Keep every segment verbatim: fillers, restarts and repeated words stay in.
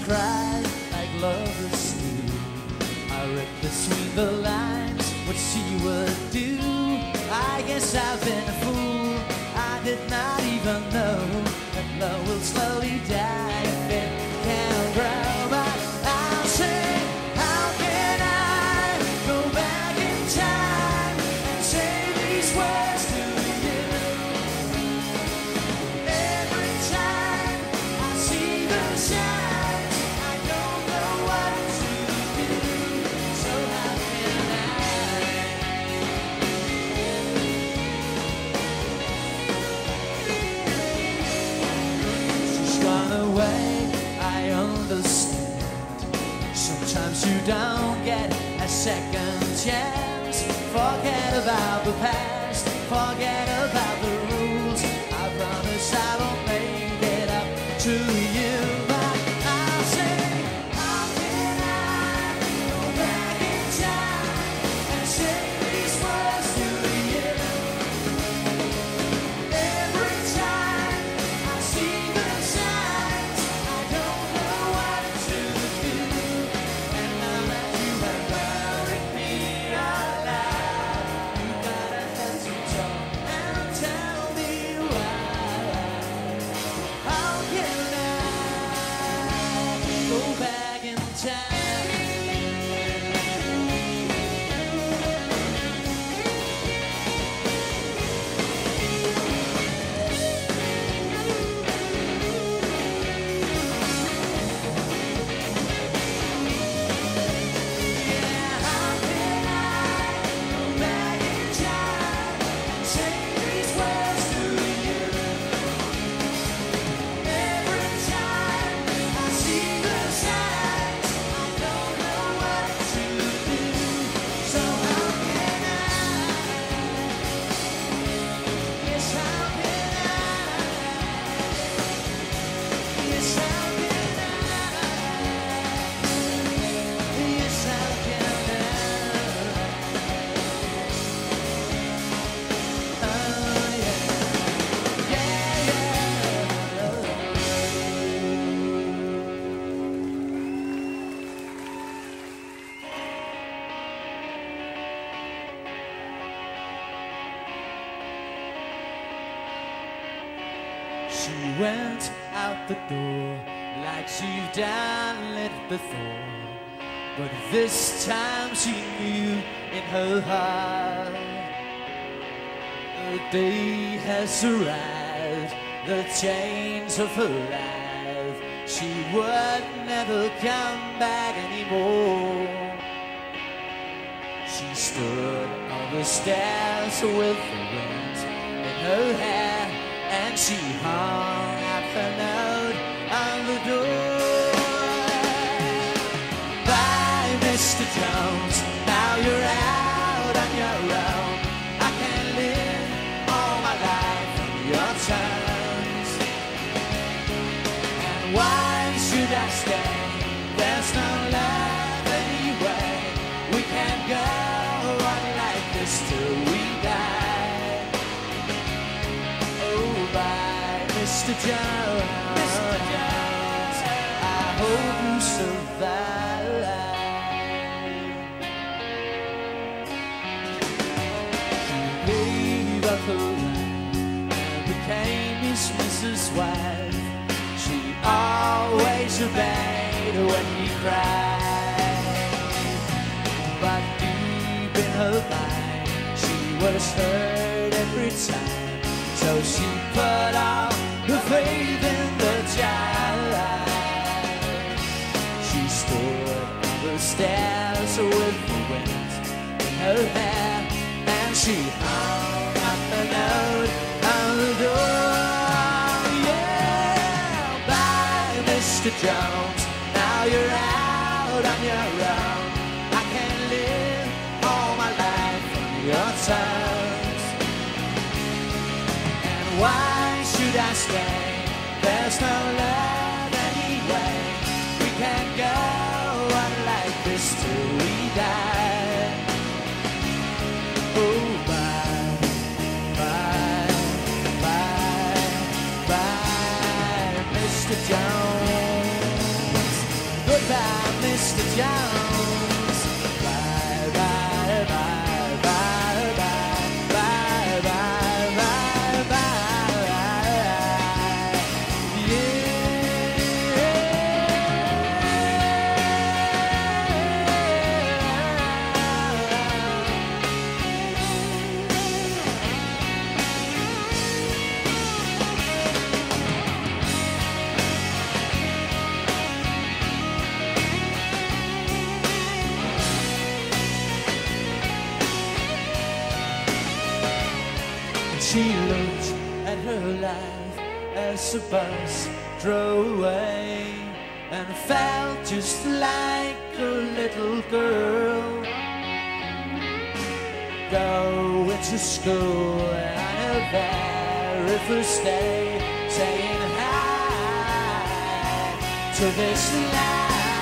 cry like lovers do. I read between the lines what she would do. I guess I've been a fool. I did not even know that love will slowly die if it can't grow. But I'll say, how can I go back in time and say these words to you? Every time I see the signs, I don't know what to do. So how can I? She's gone away, I understand. Sometimes you don't get a second chance. Forget about the past, forget about the rules. I promise I won't make it up to you. But I'll say, how can I go back in time and say these words to you? Every time I see the signs, I don't know what to do. And now that you have buried me alive, you gotta have to talk and tell me why. How can I go back in time? She went out the door like she'd done it before, but this time she knew in her heart the day has arrived, the change of her life. She would never come back anymore. She stood on the stairs with the wind in her hair, and she hung up her note on the door. Bye, Mister Jones, now you're out on your own. I can live all my life on your terms. And why should I stay? There's no love anyway. We can go on like this till we die. Oh, bye, Mister Jones, Mister Jones, I hope you survive. She gave up her life and became his Missus Wife. She always obeyed when he cried, but deep in her mind she was hurt every time. So she put all her faith in the child. She stood on the stairs with the wind in her hair, and she hung up a note on the door. Yeah, bye, Mister Jones, now you're out on your own. I can live all my life on your terms. Why should I stay? There's no love anyway. We can go on like this till we die. Oh, bye, bye, bye, bye, Mister Jones. She looked at her life as the bus drove away, and felt just like a little girl going to school on her very first day, saying hi to this life.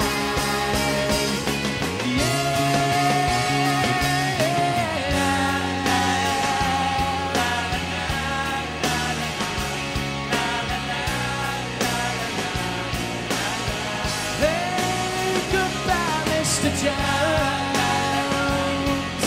Mister Jones,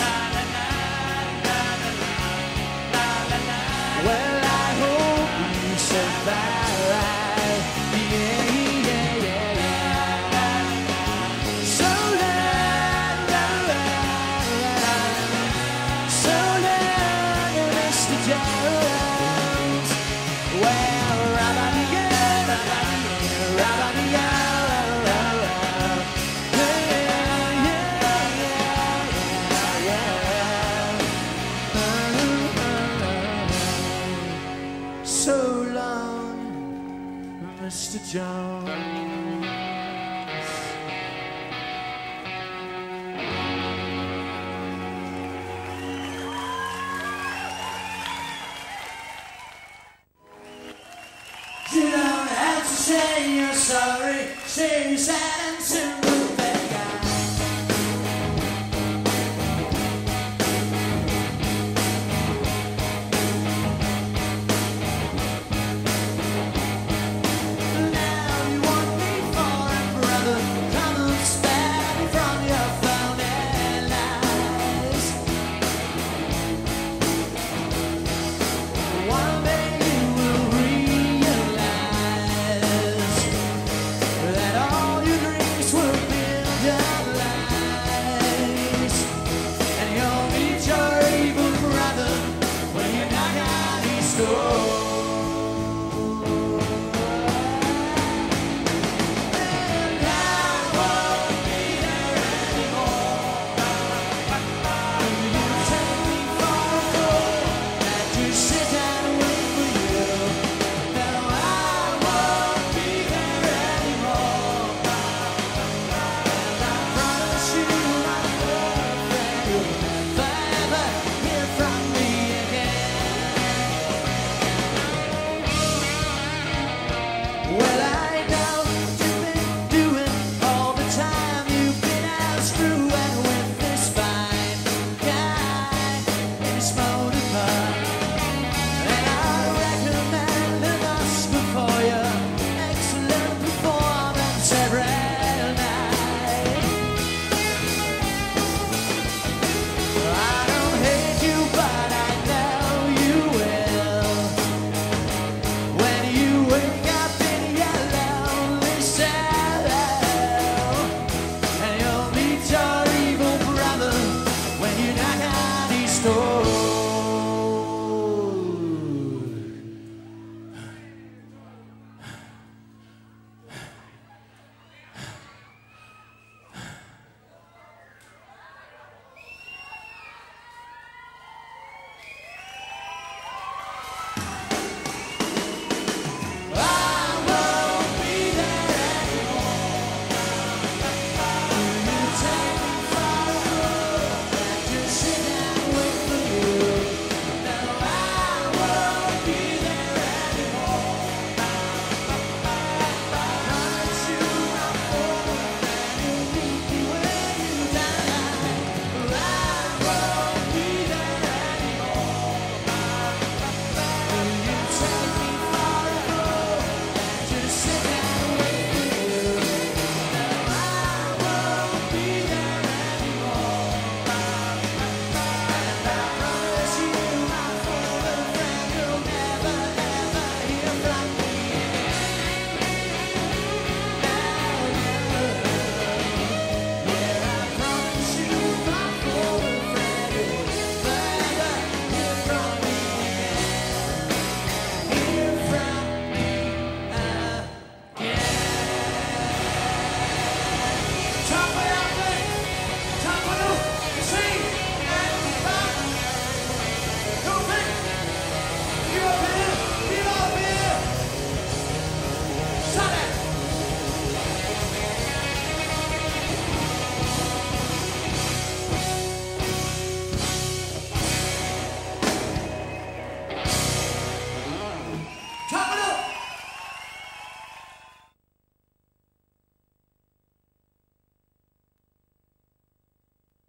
well, I hope you survive. Yeah, yeah, yeah, yeah. So long, so long, Mister Jones. Well, rabba-dee-yeah, rabba-dee-yeah, rabba-dee-yeah. So long, Mister Jones. You don't have to say you're sorry, say you're sad and soon